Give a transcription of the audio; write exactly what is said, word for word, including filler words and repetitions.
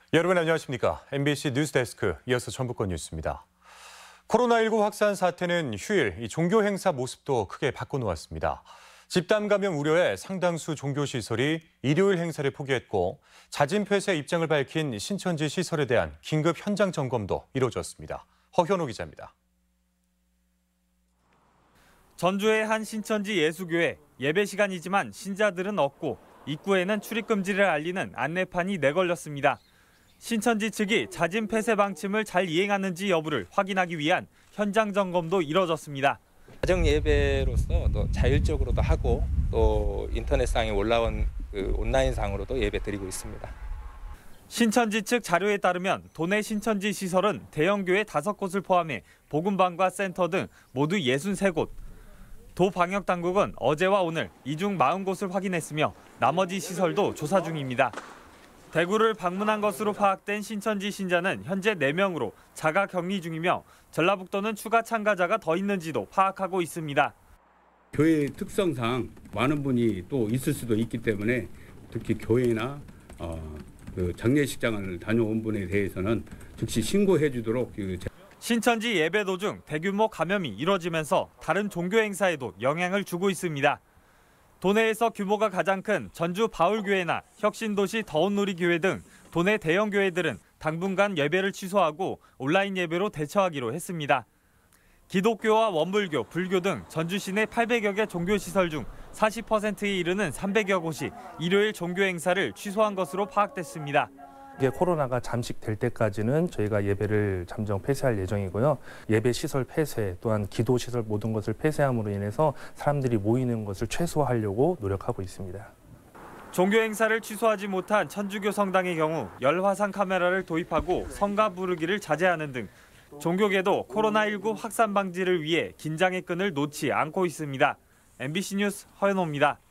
여러분 안녕하십니까? 엠비씨 뉴스데스크 이어서 전북권 뉴스입니다. 코로나십구 확산 사태는 휴일 이 종교 행사 모습도 크게 바꿔놓았습니다. 집단 감염 우려에 상당수 종교시설이 일요일 행사를 포기했고 자진 폐쇄 입장을 밝힌 신천지 시설에 대한 긴급 현장 점검도 이루어졌습니다. 허현호 기자입니다. 전주의 한 신천지 예수교회, 예배 시간이지만 신자들은 없고 입구에는 출입 금지를 알리는 안내판이 내걸렸습니다. 신천지 측이 자진 폐쇄 방침을 잘 이행하는지 여부를 확인하기 위한 현장 점검도 이뤄졌습니다. 가정 예배로서 또 자율적으로도 하고 또 인터넷상에 올라온 그 온라인상으로도 예배 드리고 있습니다. 신천지 측 자료에 따르면 도내 신천지 시설은 대형교회 다섯 곳을 포함해 복음방과 센터 등 모두 예순세 곳. 도방역당국은 어제와 오늘 이 중 사십 곳을 확인했으며 나머지 시설도 조사 중입니다. 대구를 방문한 것으로 파악된 신천지 신자는 현재 네 명으로 자가 격리 중이며 전라북도는 추가 참가자가 더 있는지도 파악하고 있습니다. 교회 특성상 많은 분이 또 있을 수도 있기 때문에 특히 교회나 어, 그 장례식장을 다녀온 분에 대해서는 즉시 신고해 주도록 그 신천지 예배 도중 대규모 감염이 이뤄지면서 다른 종교 행사에도 영향을 주고 있습니다. 도내에서 규모가 가장 큰 전주 바울교회나 혁신도시 더운누리교회 등 도내 대형 교회들은 당분간 예배를 취소하고 온라인 예배로 대처하기로 했습니다. 기독교와 원불교, 불교 등 전주 시내 팔백여 개 종교시설 중 사십 퍼센트에 이르는 삼백여 곳이 일요일 종교 행사를 취소한 것으로 파악됐습니다. 이게 코로나가 잠식될 때까지는 저희가 예배를 잠정 폐쇄할 예정이고요. 예배 시설 폐쇄 또한 기도 시설 모든 것을 폐쇄함으로 인해서 사람들이 모이는 것을 최소화하려고 노력하고 있습니다. 종교 행사를 취소하지 못한 천주교 성당의 경우 열화상 카메라를 도입하고 성가 부르기를 자제하는 등 종교계도 코로나십구 확산 방지를 위해 긴장의 끈을 놓지 않고 있습니다. 엠비씨 뉴스 허연호입니다.